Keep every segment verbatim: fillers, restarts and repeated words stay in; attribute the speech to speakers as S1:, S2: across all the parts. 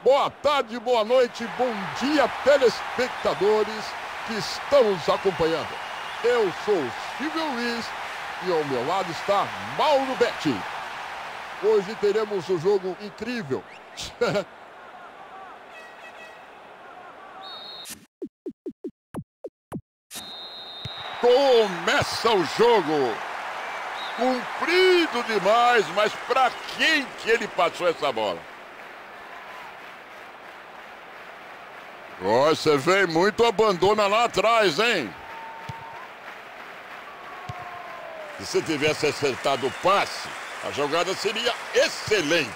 S1: Boa tarde, boa noite, bom dia, telespectadores que estão nos acompanhando. Eu sou o Silvio Luiz e ao meu lado está Mauro Betti. Hoje teremos um jogo incrível. Começa o jogo. Comprido demais, mas para quem que ele passou essa bola? Oh, você vê muito abandono lá atrás, hein? Se você tivesse acertado o passe, a jogada seria excelente.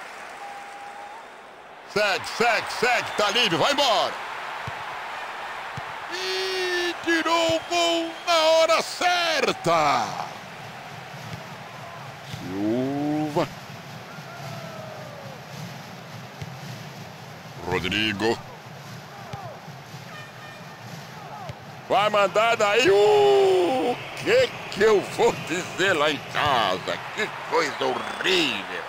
S1: Segue, segue, segue, tá livre, vai embora. E tirou o gol na hora certa. Silva. Rodrigo. Vai mandar daí. O uh, que que eu vou dizer lá em casa? Que coisa horrível.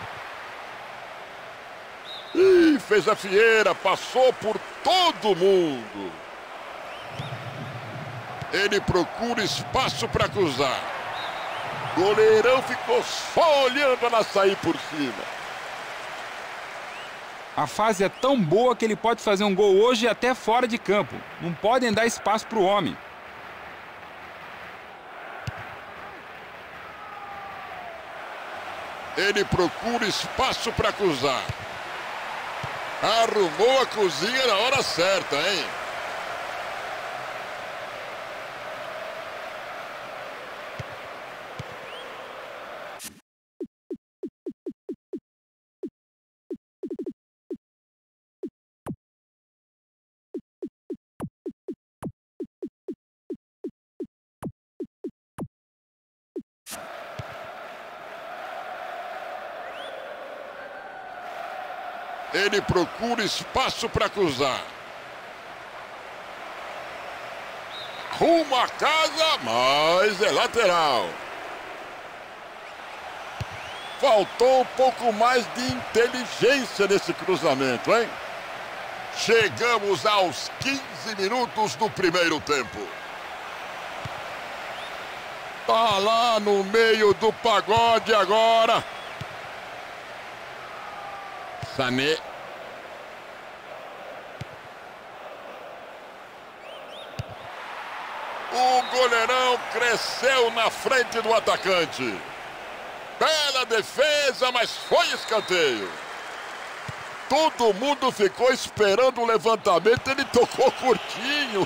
S1: Ih, fez a fieira, passou por todo mundo. Ele procura espaço para cruzar. Goleirão ficou só olhando ela sair por cima.
S2: A fase é tão boa que ele pode fazer um gol hoje até fora de campo. Não podem dar espaço para o homem.
S1: Ele procura espaço para cruzar. Arrumou a cozinha na hora certa, hein? Ele procura espaço para cruzar. Rumo a casa, mas é lateral. Faltou um pouco mais de inteligência nesse cruzamento, hein? Chegamos aos quinze minutos do primeiro tempo. Tá lá no meio do pagode agora. Sané. O goleirão cresceu na frente do atacante. Bela defesa, mas foi escanteio. Todo mundo ficou esperando o levantamento, ele tocou curtinho.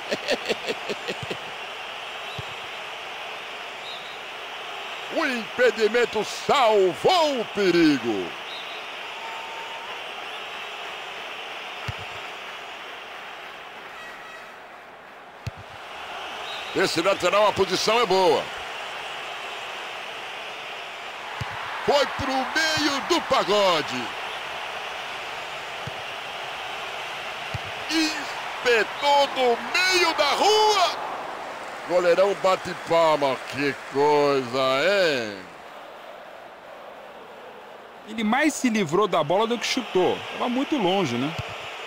S1: O impedimento salvou o perigo. Esse lateral, a posição é boa. Foi pro meio do pagode. Espetou no meio da rua. Goleirão bate palma. Que coisa, hein?
S2: Ele mais se livrou da bola do que chutou. Estava muito longe, né?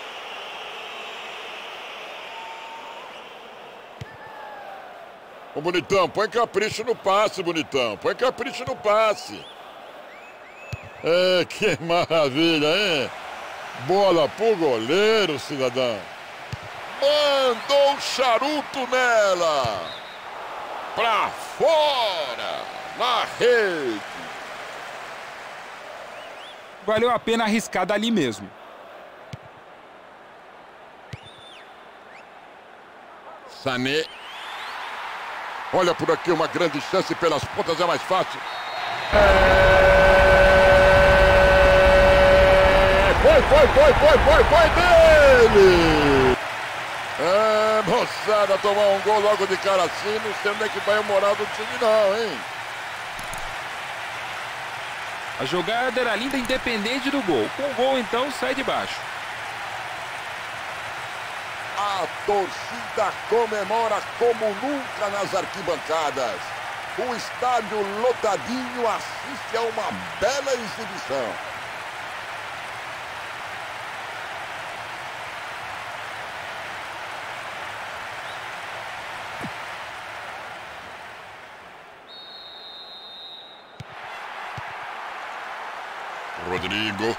S1: Ô, bonitão, põe capricho no passe, bonitão. Põe capricho no passe. É, que maravilha, hein? Bola pro goleiro, cidadão. Mandou um charuto nela. Pra fora. Na rede.
S2: Valeu a pena arriscar dali mesmo.
S1: Sané. Olha por aqui, uma grande chance pelas pontas, é mais fácil. É... Foi, foi, foi, foi, foi, foi dele! É, moçada, tomar um gol logo de cara assim, não sei onde é que vai a moral do time não, hein?
S2: A jogada era linda, independente do gol. Com o gol, então, sai de baixo.
S1: A torcida comemora como nunca nas arquibancadas. O estádio lotadinho assiste a uma bela exibição. Rodrigo.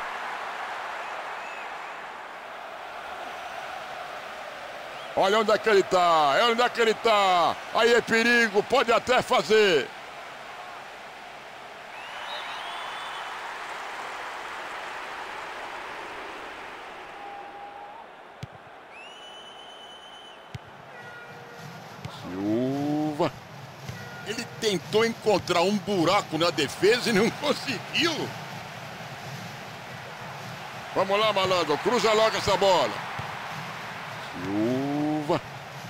S1: Olha onde é que ele tá, olha onde é que ele tá. Aí é perigo, pode até fazer. Silva. Ele tentou encontrar um buraco na defesa e não conseguiu. Vamos lá, malandro, cruza logo essa bola. Silva.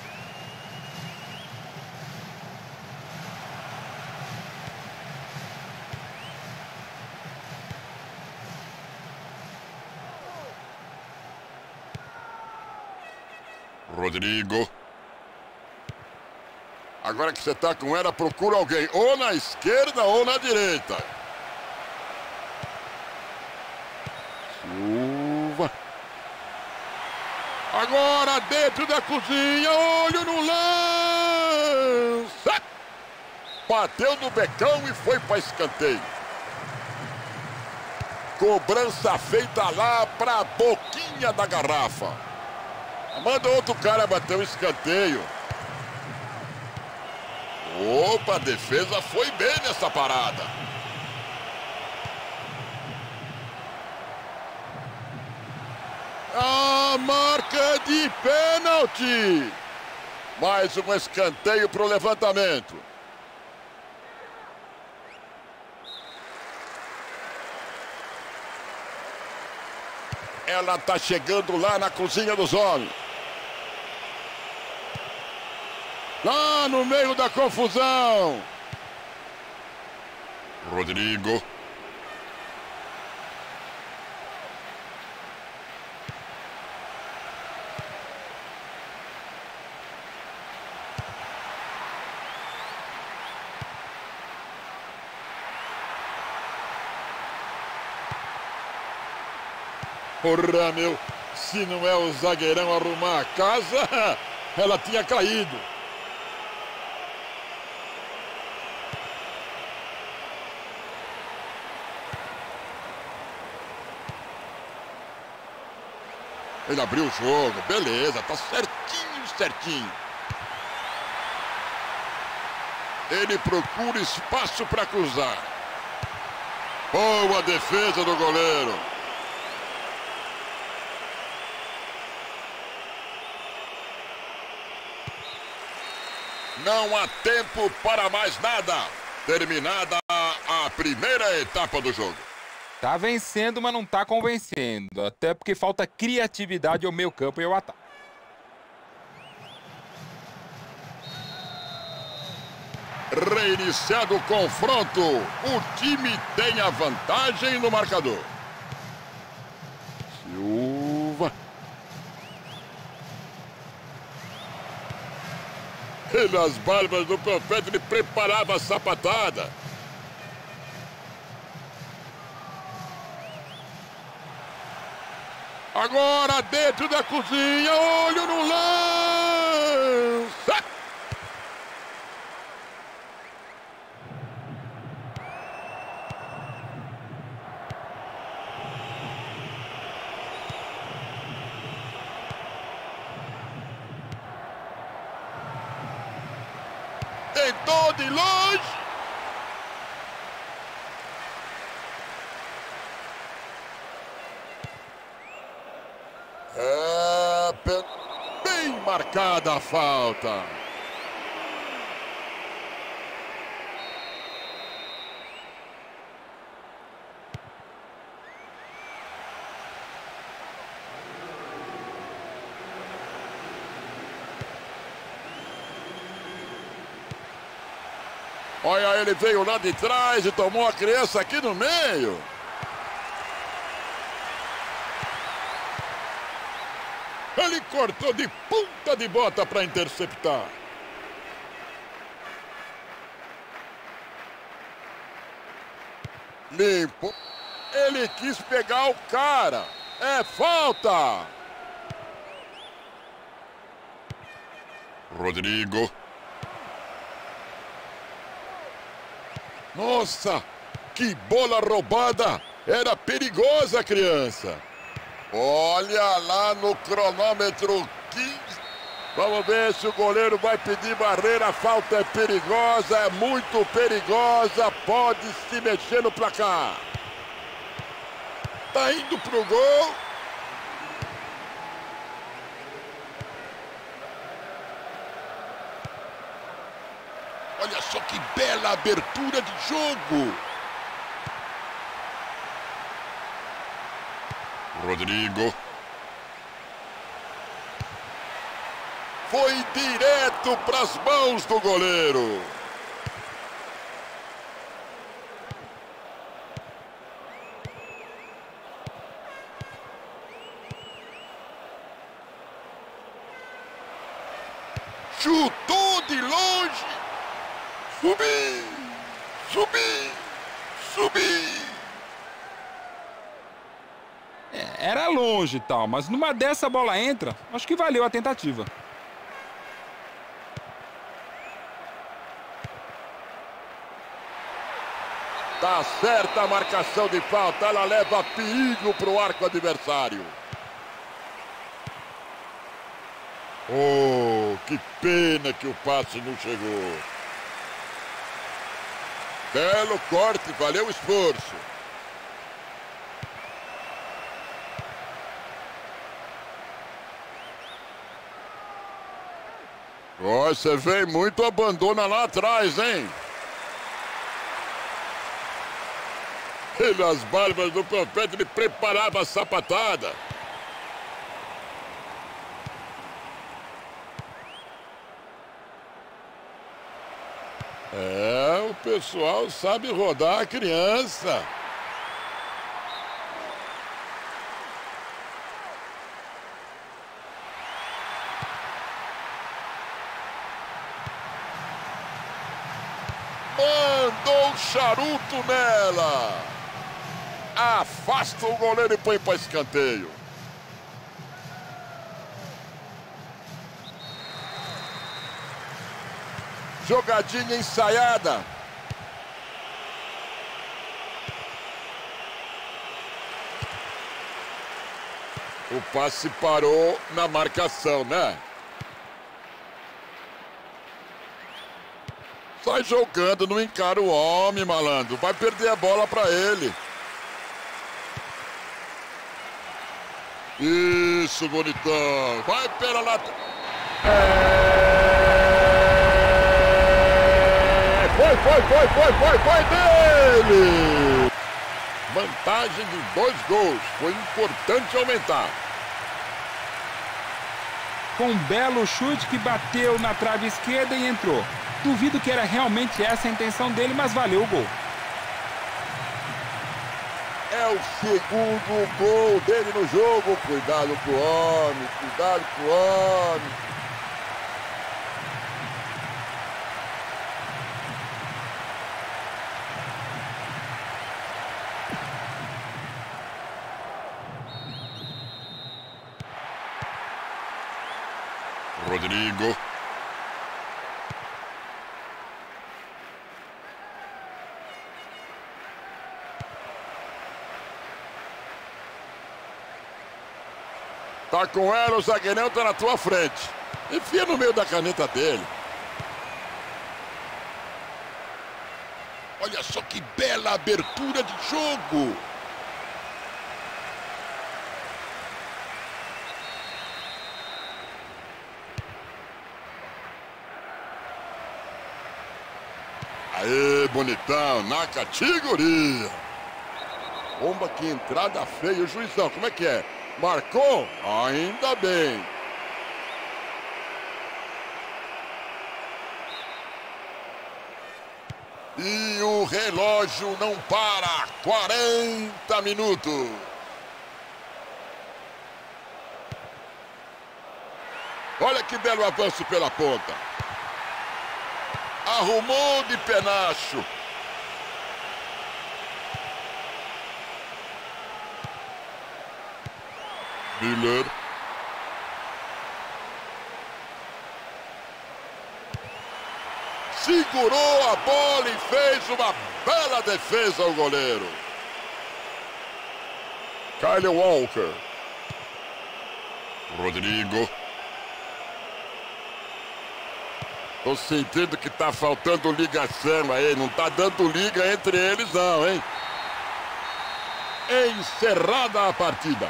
S1: Rodrigo. Agora que você tá com ela, procura alguém ou na esquerda ou na direita. Silva. Agora dentro da cozinha, olho no lance. Bateu no becão e foi para escanteio. Cobrança feita lá para a boquinha da garrafa. Manda outro cara bater o escanteio. Opa, a defesa foi bem nessa parada. A marca de pênalti. Mais um escanteio para o levantamento. Ela tá chegando lá na cozinha dos homens. Lá no meio da confusão. Rodrigo. Porra, meu, se não é o zagueirão arrumar a casa, ela tinha caído. Ele abriu o jogo, beleza, tá certinho, certinho. Ele procura espaço para cruzar. Boa defesa do goleiro. Não há tempo para mais nada. Terminada a primeira etapa do jogo.
S2: Tá vencendo, mas não tá convencendo. Até porque falta criatividade ao meio campo e ao ataque.
S1: Reiniciado o confronto. O time tem a vantagem no marcador. Silva. E nas barbas do profeta ele preparava a sapatada. Agora dentro da cozinha, olho no lance. Tentou de longe. É bem marcada a falta. Olha, ele veio lá de trás e tomou a criança aqui no meio. Ele cortou de ponta de bota para interceptar. Limpo. Ele quis pegar o cara. É falta. Rodrigo. Nossa, que bola roubada. Era perigosa a criança. Olha lá no cronômetro quinze. Vamos ver se o goleiro vai pedir barreira. A falta é perigosa, é muito perigosa. Pode se mexer no placar. Tá indo pro gol. Olha só que bela abertura de jogo. Rodrigo. Foi direto para as mãos do goleiro. Chutou de longe. Subir, subir, subir.
S2: É, era longe e tal, mas numa dessa a bola entra, acho que valeu a tentativa.
S1: Tá certa a marcação de falta, ela leva perigo para o arco adversário. Oh, que pena que o passe não chegou. Belo corte, valeu o esforço. Oh, você vê muito abandono lá atrás, hein? Pelas barbas do profeta, ele preparava a sapatada. É, o pessoal sabe rodar a criança. Mandou um charuto nela. Afasta o goleiro e põe para escanteio. Jogadinha ensaiada. O passe parou na marcação, né? Sai jogando, não encara o homem, malandro. Vai perder a bola para ele. Isso, bonitão. Vai pela lateral. É... Foi, foi, foi, foi, foi, foi dele! Vantagem de dois gols. Foi importante aumentar.
S2: Com um belo chute que bateu na trave esquerda e entrou. Duvido que era realmente essa a intenção dele, mas valeu o gol.
S1: É o segundo gol dele no jogo. Cuidado com o homem, cuidado com o homem. Rodrigo. Tá com ela, o zagueirão tá na tua frente. Enfia no meio da caneta dele. Olha só que bela abertura de jogo. Aê, bonitão, na categoria. Bomba, que entrada feia. O juizão, como é que é? Marcou? Ainda bem. E o relógio não para. quarenta minutos. Olha que belo avanço pela ponta. Arrumou de penacho. Miller. Segurou a bola e fez uma bela defesa ao goleiro. Kyle Walker. Rodrigo. Tô sentindo que tá faltando ligação aí. Não tá dando liga entre eles não, hein? Encerrada a partida.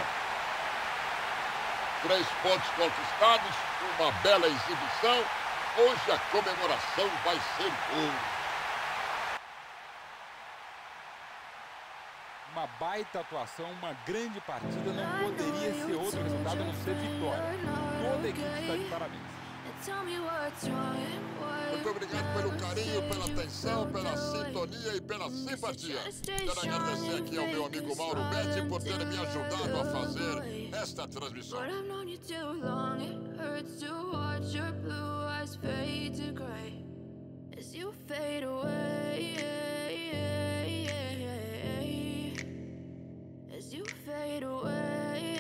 S1: Três pontos conquistados. Uma bela exibição. Hoje a comemoração vai ser boa.
S2: Uma baita atuação, uma grande partida, não poderia ser outro resultado a não ser vitória. Toda a equipe está de parabéns.
S1: Muito obrigado pelo carinho, pela atenção, pela sintonia e pela simpatia. Quero agradecer aqui ao meu amigo Mauro Betti por ter me ajudado a fazer esta transmissão.
S3: You fade away.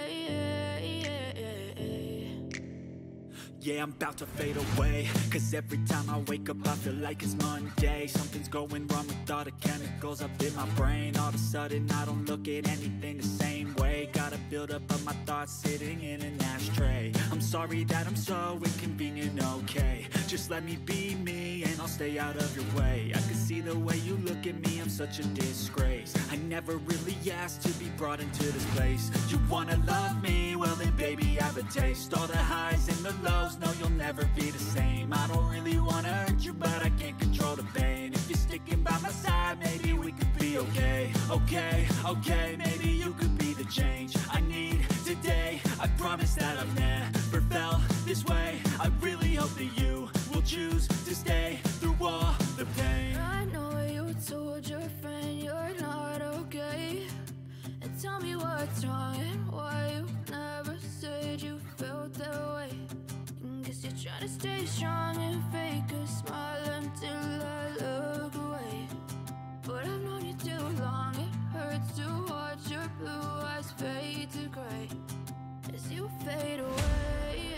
S3: Yeah, I'm about to fade away. Cause every time I wake up I feel like it's Monday. Something's going wrong with all the chemicals up in my brain. All of a sudden I don't look at anything the same way. Gotta build up of my thoughts sitting in an ashtray. I'm sorry that I'm so inconvenient, okay. Just let me be me and I'll stay out of your way. I can see the way you look at me, I'm such a disgrace. I never really asked to be brought into this place. You wanna love me? Well then baby I have a taste. All the highs and the lows, no you'll never be the same. I don't really wanna hurt you but I can't control the pain. If you're sticking by my side, maybe we could be okay. Okay, okay, maybe you could be the change I need today. I promise that I've never felt this way. I really hope that you will choose to stay through all the pain. I know you told your friend you're not okay, and tell me what's wrong and why you never said you felt that way. Guess you're trying to stay strong and fake a smile until I look away. But I've known you too long, it hurts to watch your blue eyes fade to gray as you fade away.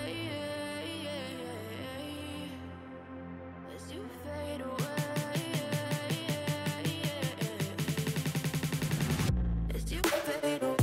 S3: As you fade away. As you fade away.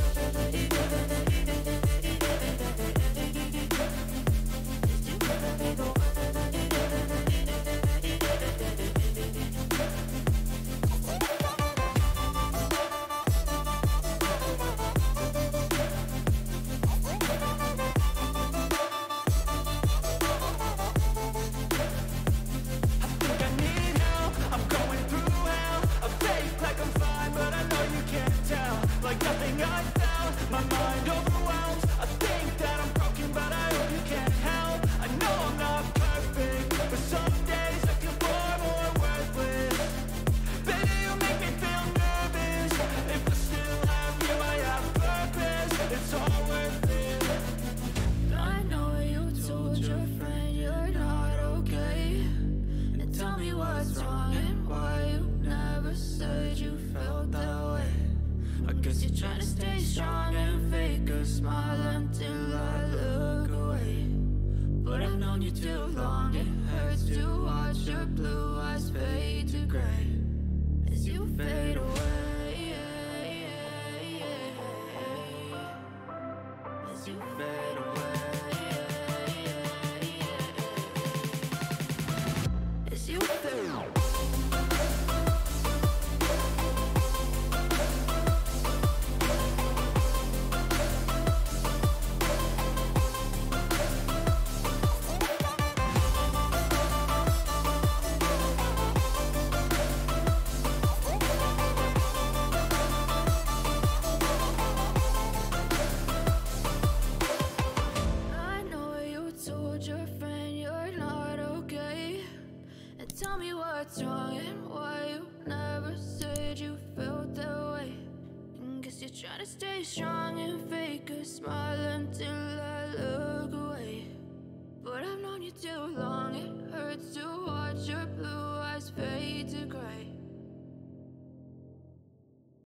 S3: Try to stay strong and fake a smile until I look away. But I've known you too long, it hurts to watch your blue